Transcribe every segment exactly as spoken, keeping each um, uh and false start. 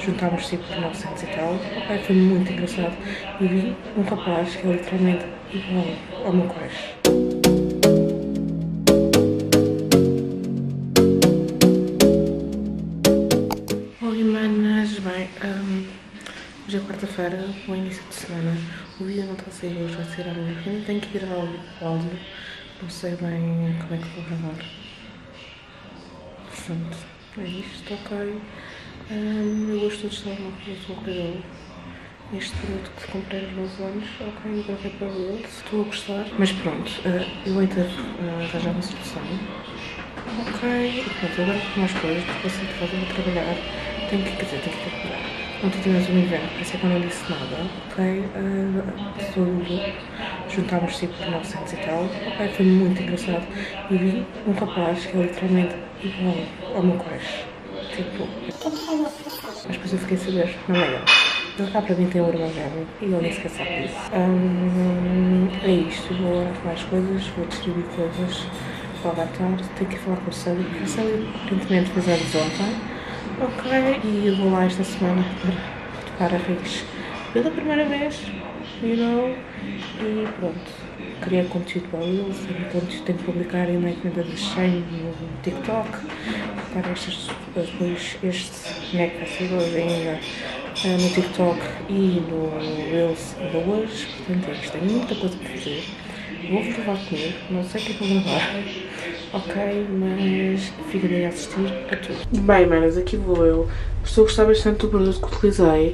juntámos tipo por novecentos e tal. Ok, foi muito engraçado. E vi um rapaz que é literalmente igual ao meu crush. Oi manas, bem, um, hoje é quarta-feira, o início de semana. O vídeo não está a sair hoje, vai ser amanhã. Eu ainda tenho que ir ao áudio, não sei bem como é que vou gravar. Portanto, é isto, ok. Um, eu gosto de estar uma coisa com o cabelo. Este produto que comprei nos meus olhos, ok, eu gravei para ele, estou a gostar. Mas pronto, uh, eu ainda uh, arranjar uma solução. Ok, e pronto, agora com mais coisas, porque eu sempre vou trabalhar, tenho que, quer dizer, tenho que trabalhar. Ontem tivemos um inverno, por isso é que eu não disse nada, ok? Uh, tudo, juntámos tipo por novecentos e tal, ok? Foi muito engraçado. E vi um rapaz que é literalmente igual ao meu crush, tipo... Mas depois eu fiquei a saber, não é ele. Ele cá para mim tem um irmão gêmeo e ele nem sequer sabe disso. Um, é isto, vou arrumar as coisas, vou distribuir coisas. Logo à tarde, tenho que ir falar com o Célia, porque o Célia aparentemente fez anos ontem. Ok, e eu vou lá esta semana para tocar a raiz pela primeira vez, you know, e pronto. Criei conteúdo para eles, então tenho que publicar em uma encomenda de Shane no TikTok, colocar estes, depois este mega seguidores ainda uh, no TikTok e no Reels ainda hoje, portanto é isto, tenho muita coisa para fazer. Vou-vos levar comigo, não sei o que é que vou levar, ok, mas ficarei a assistir a tudo. Bem, manas, aqui vou eu. Estou a gostar bastante do produto que utilizei.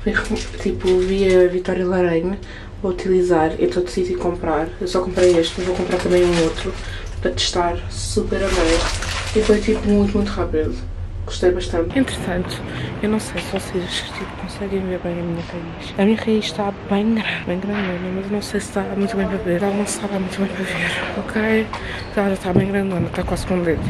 Tipo, vi a Vitória Laranha a utilizar, então decidi comprar. Eu só comprei este, mas vou comprar também um outro para testar. Super amei. E foi tipo muito, muito rápido. Gostei bastante. Entretanto, eu não sei se vocês tipo, conseguem ver bem a minha raiz. A minha raiz está bem grande, bem grandona, mas não sei se está muito bem para ver. Ela não estava muito bem para ver, ok? Ela já está bem grandona, está quase com um dedo.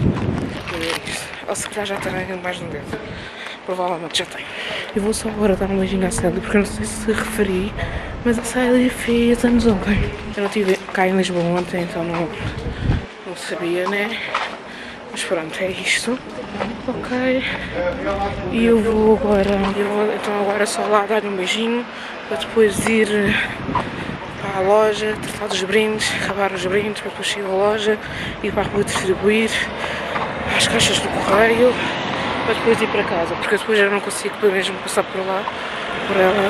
É isso. Ou se calhar já tem mais de um dedo. Provavelmente já tem. Eu vou só agora dar um beijinho à Célia, porque eu não sei se referi, mas a Célia fez anos ontem. Eu não estive cá em Lisboa ontem, então não, não sabia, né? Mas pronto, é isto. Ok. E eu vou agora, eu vou então agora só lá dar um beijinho, para depois ir para a loja, tratar dos brindes, acabar os brindes, para depois ir à loja, ir para a rua distribuir as caixas do correio, para depois ir para casa, porque depois eu não consigo mesmo passar por lá, por ela,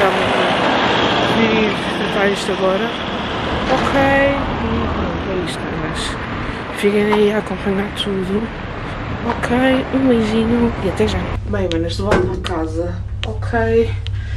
então ir tratar isto agora. Ok, e pronto, é isto, mas fiquem aí a acompanhar tudo. Ok, um beijinho e até já. Bem, manas, de volta a casa. Ok,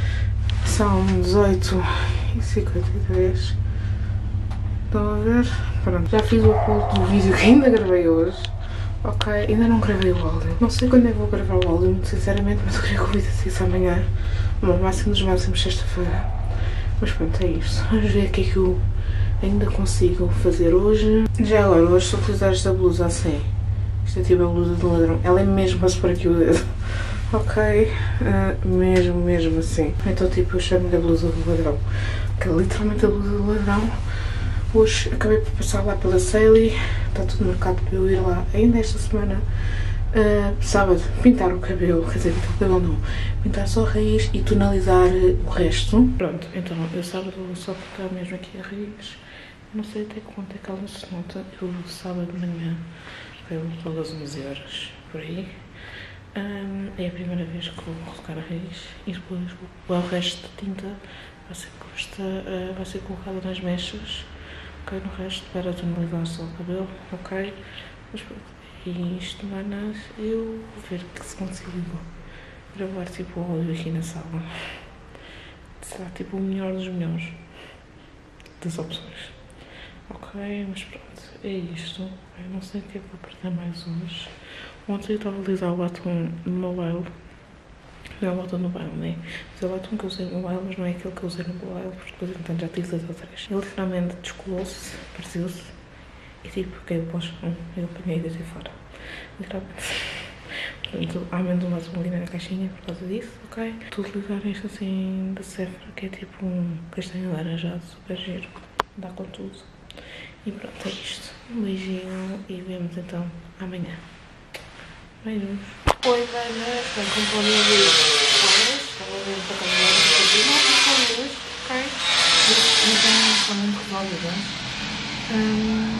são dezoito e cinquenta e três. Estão a ver? Pronto, já fiz o upload do vídeo que ainda gravei hoje. Ok, ainda não gravei o áudio. Não sei quando é que vou gravar o áudio, muito sinceramente, mas eu queria que o vídeo saísse amanhã. No máximo dos máximos sexta-feira. Mas pronto, é isto. Vamos ver o que é que eu ainda consigo fazer hoje. Já agora, hoje estou a utilizar esta blusa assim. Isto é tipo a blusa do ladrão. Ela é mesmo para por aqui o dedo. Ok, uh, mesmo, mesmo assim. Então tipo, eu chamo-lhe a blusa do ladrão. Que é literalmente a blusa do ladrão. Hoje acabei por passar lá pela Sally, está tudo marcado para eu ir lá ainda esta semana, uh, sábado, pintar o cabelo, quer dizer, pintar o cabelo não, pintar só a raiz e tonalizar o resto. Pronto, então eu sábado vou só cortar mesmo aqui a raiz, não sei até quanto é que ela se nota, eu sábado de manhã, eu vou às onze horas, por aí, um, é a primeira vez que vou colocar a raiz e depois vou, o resto de tinta vai ser, posta, uh, vai ser colocada nas mechas. Ok, no resto, para tonalizar só o cabelo, ok? Mas pronto, e isto, manas, eu vou ver que se consigo gravar tipo o áudio aqui na sala. Será tipo o melhor dos melhores das opções. Ok, mas pronto, é isto. Eu não sei o que é que vou perder mais hoje. Ontem eu estava a utilizar o batom no mobile. Não é o batom no baile, né? Mas é o batom que eu usei no baile, mas não é aquele que eu usei no baile, porque depois então já tive dois ou três. Ele literalmente descolou-se, partiu-se, e tipo, caiu para o chão, eu apanhei e deitei fora. Literalmente. Portanto, há menos um batom ali na caixinha por causa disso, ok? Estou a utilizar este assim da Sephora, que é tipo um castanho alaranjado, super giro, dá com tudo. E pronto, é isto. Um beijinho e vemos então amanhã. Beijos. Oi, velha, vem com o meu vídeo. Um,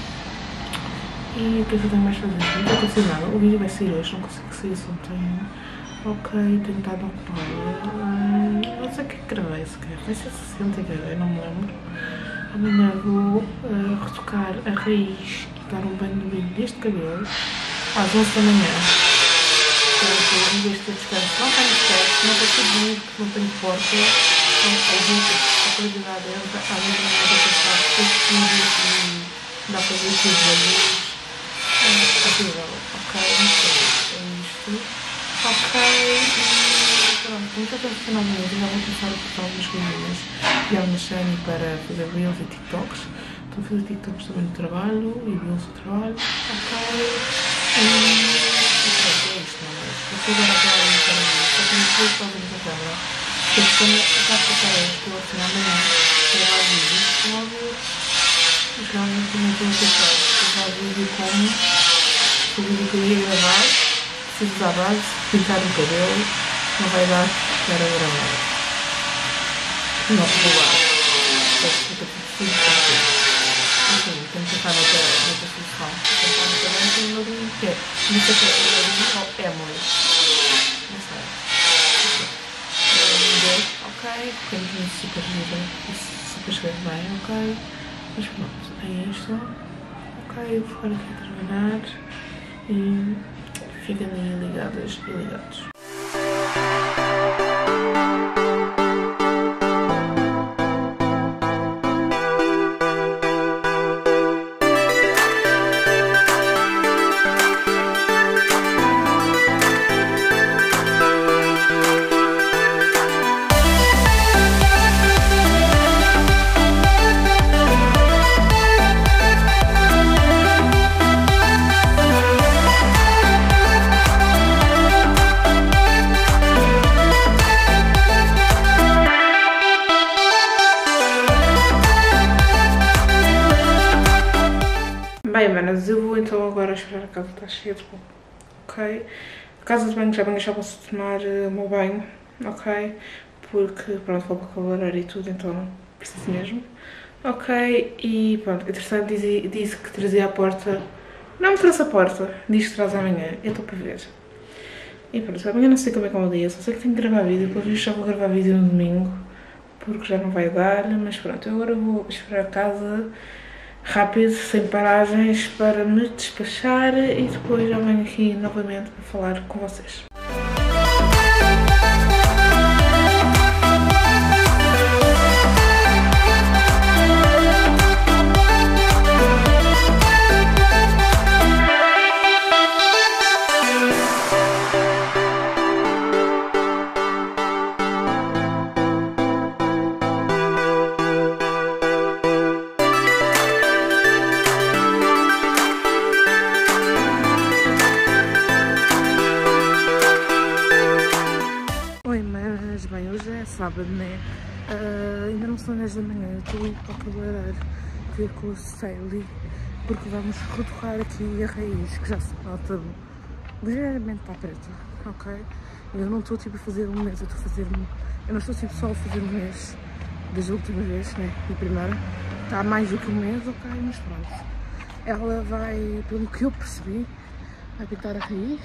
e o que é que eu tenho mais a fazer? Não estou a conseguir nada. O vídeo vai sair hoje, não consigo sair se ontem. Ok, tenho estado ocupada. Hum, não sei o que é que gravei sequer. Vai ser sessenta que gravei, não me lembro. Amanhã vou uh, retocar a raiz e dar um banho de brilho deste cabelo às onze da manhã. Portanto, em vez de descanso, não tenho descanso, não consigo dormir porque não tenho porta. Então, a gente, a qualidade entra, à meia da manhã vai passar todo escuro e dá para ver tudo a luz. É horrível, ok? Não sei, é isto. Ok, e pronto, então finalmente já vou começar a cortar umas coisinhas e almoçando para fazer reels e TikToks. Estou a fazer TikToks também no trabalho e reels do trabalho. Ok, e pronto, é isto, não é? Vou fazer agora e para mim, só tenho duas coisas na câmera. Estou pensando já passar isto ao final da manhã, gravar vídeos, logo, mas realmente também estou a pensar, gravar vídeo como o vídeo que eu ia gravar. Preciso da base, pintar o cabelo, não vai dar para gravar. Não vou lá. Porque preciso fazer. Enfim, tenho que pensar noutra, noutra solução. Pensar no cabelo, tenho uma linha que é. Não sei se é linha ou Emily. Não sei. Ok, pequenos super gira. Super escreve bem, ok. Mas pronto, é isto. Ok, eu vou ficar aqui a terminar. E fiquem aí ligadas e ligados. Bem, manas, eu vou então agora esperar a casa está cheia de roupa, ok? A casa de banho já amanhã já posso tomar uh, o meu banho, ok? Porque, pronto, vou para cabeleireiro e tudo, então preciso mesmo. Ok, e pronto, entretanto disse, disse que trazia a porta, não me trouxe a porta, diz que traz amanhã, eu estou para ver. E pronto, amanhã não sei como é que é o dia, só sei que tenho que gravar vídeo, depois eu já vou gravar vídeo no domingo, porque já não vai dar, mas pronto, eu agora vou esperar a casa rápido, sem paragens, para me despachar e depois já venho aqui novamente para falar com vocês. Sábado, né? Uh, ainda não são dez da manhã, eu estou a ir para o cabeleireiro ver com o Sally, porque vamos retocar aqui a raiz, que já se nota ligeiramente para a preta, ok? Eu não estou tipo a fazer um mês, eu estou a fazer um... Eu não estou tipo só a fazer um mês das últimas vezes, né? E primeira, está mais do que um mês, ok? Mas pronto. Ela vai, pelo que eu percebi, vai pintar a raiz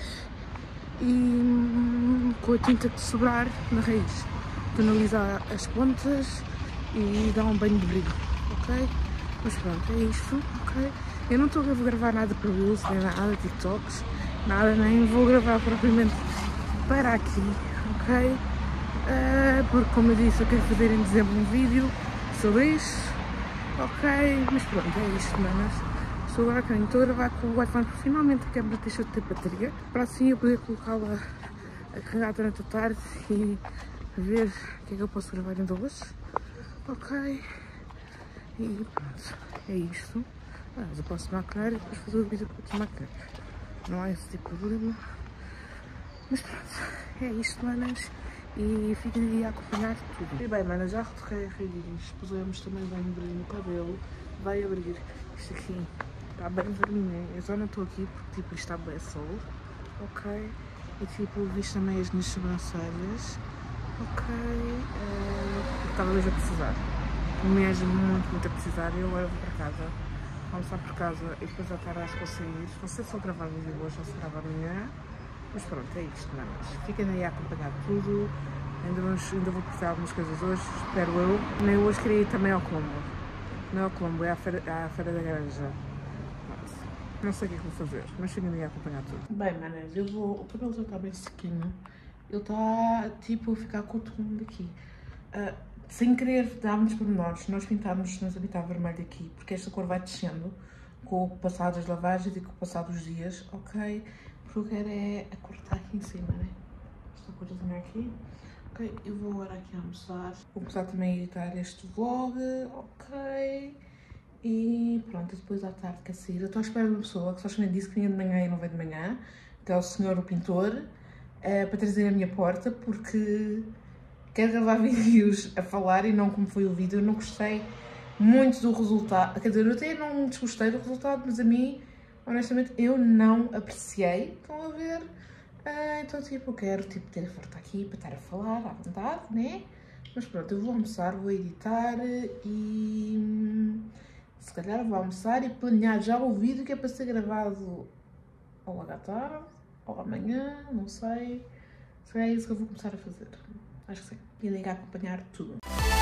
e com a tinta que sobrar na raiz. Tonalizar as pontas e dar um banho de brilho, ok? Mas pronto, é isto, ok? Eu não estou a gravar nada para Reels, nem nada, TikToks, nada, nem vou gravar propriamente para aqui, ok? Uh, porque como eu disse, eu quero fazer em dezembro um vídeo sobre isso, ok? Mas pronto, é isto, manas. Estou agora a estou a gravar com o iPhone porque finalmente a câmera deixou de ter bateria, para assim eu poder colocá-la a carregar durante a tarde e ver o que é que eu posso gravar ainda hoje, ok? E pronto, é isto. Ah, mas eu posso maquiar e depois fazer o vídeo para desmaquiar, não há esse tipo de problema. Mas pronto, é isto, manas, e fiquem aí a acompanhar tudo. E bem, manas, já retoquei a raiz, pusemos também bem brilho no cabelo, vai abrir isto aqui, está bem vermelho, eu só não estou aqui porque tipo isto está bem sol, ok? E tipo, visto também as minhas sobrancelhas. Ok, uh, estava mesmo a precisar, mesmo muito, muito a precisar, e eu agora vou para casa almoçar por casa e depois à tarde acho que vou sair. Não sei se vou gravar vídeo hoje ou se gravar amanhã. Mas pronto, é isto, manas. Fiquem aí a acompanhar tudo. Ainda, vamos, ainda vou postar algumas coisas hoje, espero eu. Nem hoje queria ir também ao Colombo. Não é ao Colombo, é à Feira, à feira da Granja. Não sei o que é que vou fazer, mas fiquem aí a acompanhar tudo. Bem, manas, eu vou... O cabelo já está bem sequinho. Ele está, tipo, a ficar com o tom daqui. Uh, sem querer dar muitos pormenores, nós pintámos-nos a pintar vermelho aqui, porque esta cor vai descendo com o passar das lavagens e com o passar dos dias, ok? Porque eu quero é a cor que está aqui em cima, né? Esta corzinha aqui. Ok, eu vou agora aqui almoçar. Vou começar também a editar este vlog, ok? E pronto, depois à tarde quer sair. Eu estou à espera de uma pessoa que só chamei disse que vinha de manhã e não veio de manhã, que é o senhor o pintor, é, para trazer a minha porta, porque quero gravar vídeos a falar e não como foi o vídeo. Eu não gostei muito do resultado, quer dizer, eu até não desgostei do resultado, mas a mim, honestamente, eu não apreciei. Estão a ver? Ah, então, tipo, eu quero tipo, ter a porta aqui para estar a falar à vontade, né? Mas pronto, eu vou almoçar, vou editar e se calhar vou almoçar e planear já o vídeo que é para ser gravado ou logo à tarde, ou amanhã, não sei. Se é isso que eu vou começar a fazer. Acho que sim. E ligar a acompanhar tudo.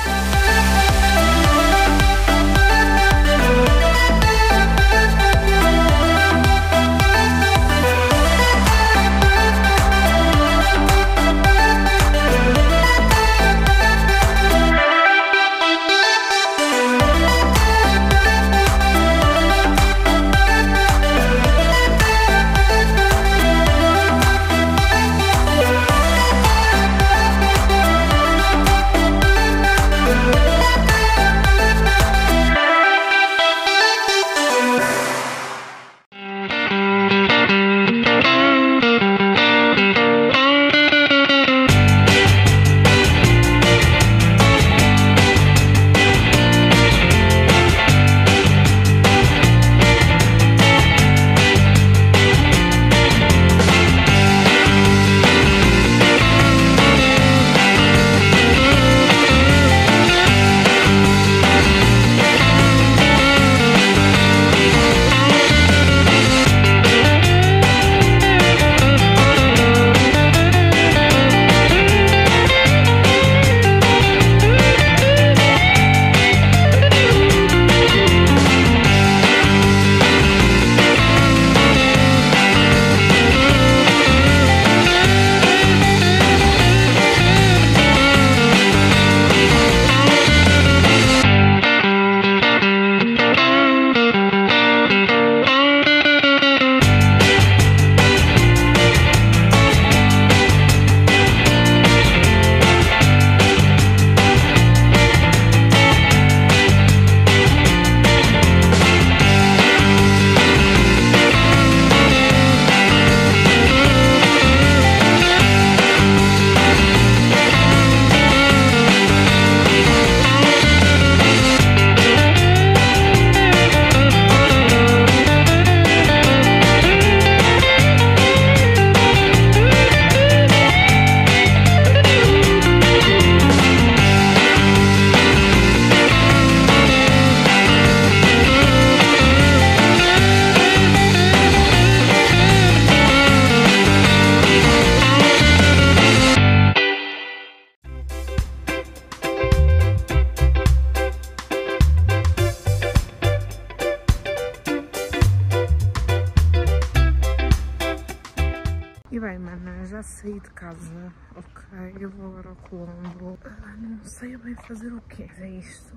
E bem, mana, já saí de casa, ok, eu vou agora ao Colombo, ah, não sei bem fazer o quê, é isto,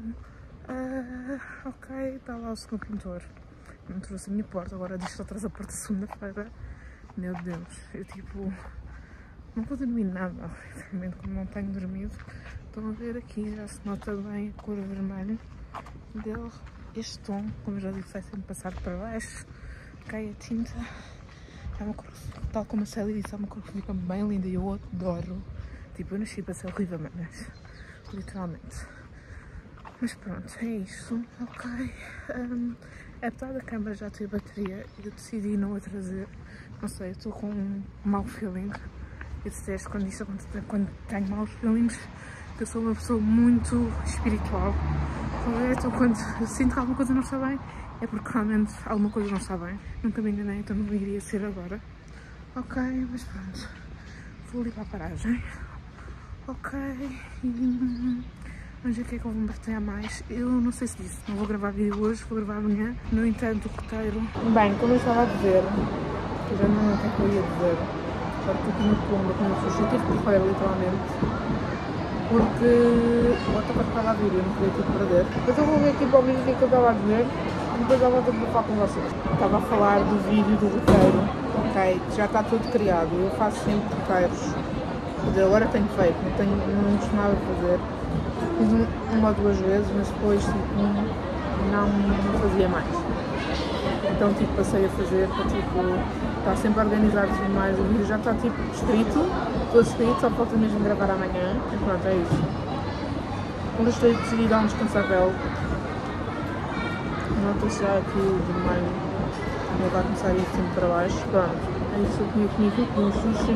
ah, ok, está lá o senhor pintor, não trouxe a minha porta, agora diz que só traz a porta segunda-feira, meu Deus, eu tipo, não vou dormir nada, obviamente, como não tenho dormido, estão a ver aqui, já se nota bem a cor vermelha dele, este tom, como já disse, vai sempre passar para baixo, cai a tinta. É uma cor, tal como a Célia disse, é uma cor que fica bem linda e eu adoro. Tipo, eu nasci para ser horrível, mas literalmente. Mas pronto, é isso, ok. Um, apesar da câmera já ter bateria, eu decidi não a trazer. Não sei, eu estou com um mau feeling. Eu detesto quando isso acontece, quando tenho maus feelings, que eu sou uma pessoa muito espiritual. Então, quando eu sinto que alguma coisa não está bem, é porque realmente alguma coisa não está bem. Nunca me enganei, então não iria ser agora. Ok, mas pronto. Vou ali para a paragem. Ok. Vamos ver o que é que eu vou me bater a mais. Eu não sei se disse. Não vou gravar vídeo hoje, vou gravar amanhã. No entanto, o roteiro... Bem, como eu estava a dizer, eu já não sei o que é que eu ia dizer. Só que aqui no fundo, como eu fugi, tive que correr literalmente. Porque o autocarro estava a vir e eu não queria ter que perder. Depois eu vou ver aqui para o vídeo o que é que eu estava a dizer e depois eu volto a falar com vocês. Estava a falar do vídeo do roteiro, ok? Já está tudo criado. Eu faço sempre roteiros. Quer dizer, agora tenho feito, não, tenho, não costumava fazer. Fiz um, uma ou duas vezes, mas depois tipo, não, não fazia mais. Então tipo, passei a fazer para tipo, estar sempre organizado e tudo mais. O vídeo já está tipo escrito. Todo escrito, só falta mesmo gravar amanhã. E pronto, é isso. Gostei de decidir dar um descanso à pele. Nota-se já aqui de meio. Ele vai começar a ir sempre para baixo. Pronto, é isso. Eu comi comigo, comi um sushi.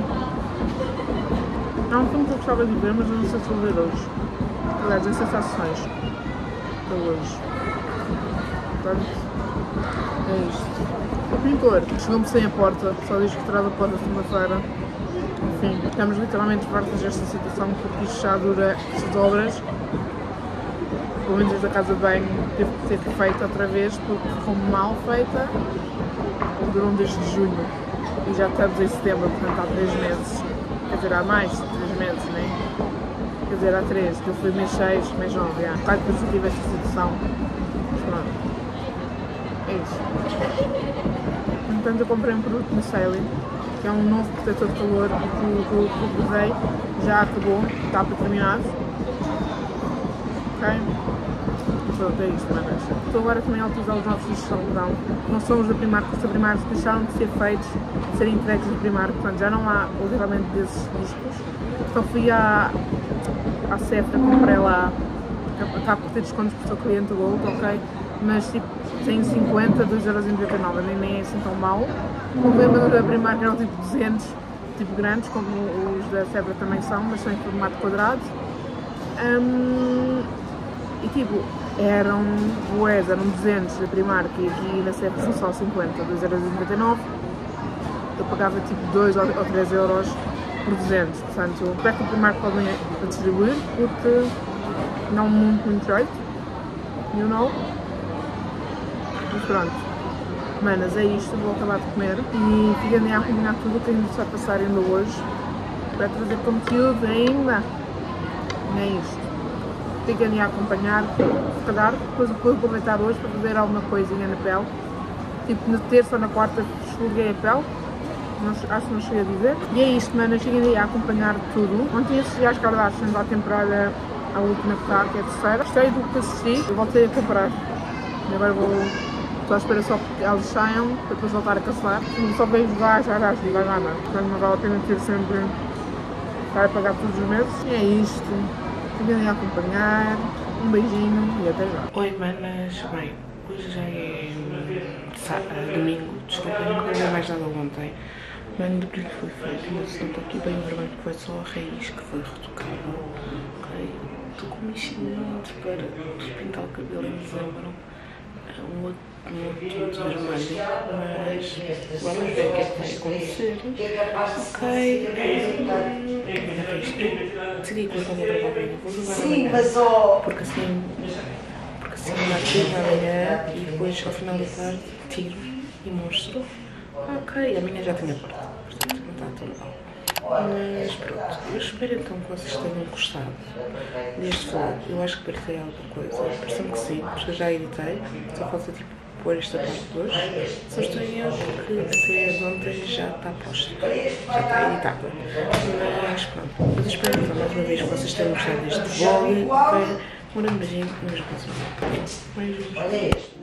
É um filme que eu gostava de ver, mas eu não sei se vou ver hoje. Aliás, nem sei se há sessões para hoje. Portanto, é isto. O pintor chegou-me sem a porta, só diz que terá da porta segunda-feira. Enfim, estamos literalmente fartos desta situação porque isto já dura estas obras. Pelo menos desde a casa de banho teve que ser feita outra vez porque ficou mal feita. Durou desde junho e já estamos em setembro, portanto há três meses. Quer dizer, há mais de três meses, né? Quer dizer, há três, que eu fui mês seis, mês nove, já. Claro que eu tive esta situação. Mas pronto. É isso. No entanto, eu comprei um produto no Sally, que é um novo protetor de calor que eu usei, já acabou, está para terminar. Ok? Pronto, é isto, manas. Estou agora também a utilizar os novos discos de algodão. Não são os da Primark, os da Primark deixaram de ser feitos, de serem entregues da Primark, portanto já não há literalmente desses discos. Então fui à, à Sephora, comprei lá, está por ter descontos para o seu cliente Gold, ok? Mas tipo, tem cinquenta, dois euros e noventa e nove, nem, nem é assim tão mau. Comprei uma da Primark, eram tipo duzentos, tipo grandes, como os da Sephora também são, mas são em formato quadrado. Um, e tipo, eram boés, eram duzentos da Primark e aqui na Sephora são só cinquenta, dois euros e noventa e nove. Eu pagava tipo dois ou três euros por duzentos, portanto, espero que o Primark podem distribuir, porque não muito, muito jeito, you know. Mas pronto, manas, é isto, vou acabar de comer e fiquem a acompanhar tudo o que ainda está a passar ainda hoje. Para trazer conteúdo ainda, é isto. Fiquem a acompanhar, se calhar, depois vou aproveitar hoje para fazer alguma coisinha na pele. Tipo, na terça ou na quarta esfreguei a pele, não, acho que não cheguei a dizer. E é isto, manas, fiquem a acompanhar tudo. Ontem assisti às Kardashians à temporada, a última que está, que é a terceira. Gostei do que assisti, eu voltei a comprar. E agora vou, estou à espera só que elas saiam, para depois voltar a cancelar. Só vejo lá, já gasto, não vai nada. Portanto, não vale a pena ter sempre estar a pagar todos os meses. E é isto. Fiquem a acompanhar, um beijinho e até já. Oi manas, bem, hoje já é sábado, domingo, desculpem, não acordei mais nada ontem. O banho de brilho foi feito, mas não estou aqui bem vermelho, foi só a raiz que foi retocada. Ok, estou com um enchimento para pintar o cabelo em dezembro, um outro, um outro de vermelho, mas vamos ver o que é que vai acontecer. Ok, decidi que eu vou gravar amanhã, vou gravar amanhã, porque assim, porque assim dá tempo amanhã e depois ao final da tarde tiro e mostro. Ok, amanhã já tenho a parte, portanto não está tudo mal. Mas pronto, eu espero então que vocês tenham gostado deste vlog. Eu acho que partilhei alguma coisa, parece-me que sim, porque eu já editei, só falta tipo pôr esta parte de hoje. Só estou em erro porque até de ontem já está posto, já está editada. Mas pronto, mas espero então mais uma vez que vocês tenham gostado deste vlog. Um grande beijinho e um beijo para vocês. Beijos.